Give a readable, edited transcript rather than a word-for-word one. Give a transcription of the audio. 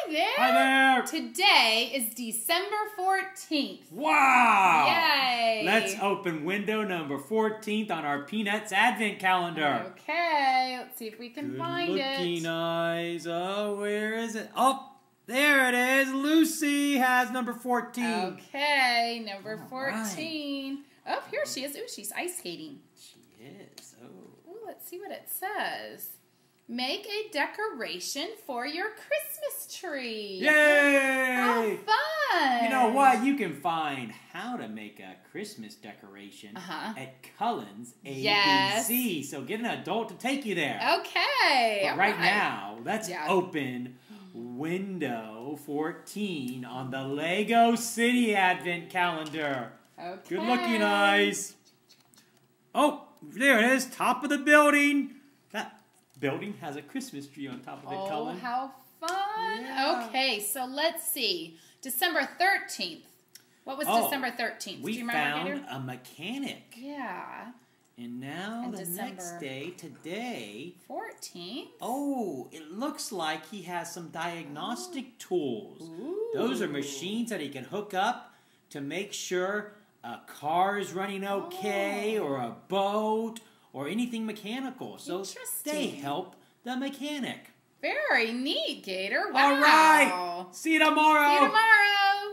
there. Hi there. Today is December 14th. Wow. Yay. Let's open window number 14th on our Peanuts Advent Calendar. Okay, let's see if we can find it. Good looking eyes. Oh, where is it? Oh, there it is. Lucy has number 14. Okay, number All 14. Right. Oh, here she is. Ooh, she's ice skating. She is. Oh. Ooh, let's see what it says. Make a decoration for your Christmas tree. Yay! How fun! You know what? You can find how to make a Christmas decoration at Cullen's ABC. Yes. So get an adult to take you there. Okay. But right now, let's Yeah. open window 14 on the Lego City Advent Calendar. Okay. Good looking eyes. Oh, there it is. Top of the building. That building has a Christmas tree on top of it, Cullen. Oh, how fun. Yeah. Okay, so let's see. December 13th. What was December 13th? We Do you remember, found a mechanic. Yeah. And now and the next day, today, 14th. Oh, it looks like he has some diagnostic tools. Ooh. Those are machines that he can hook up to make sure a car is running okay, or a boat, or anything mechanical. So they help the mechanic. Very neat, Gator. Wow. All right. See you tomorrow. See you tomorrow.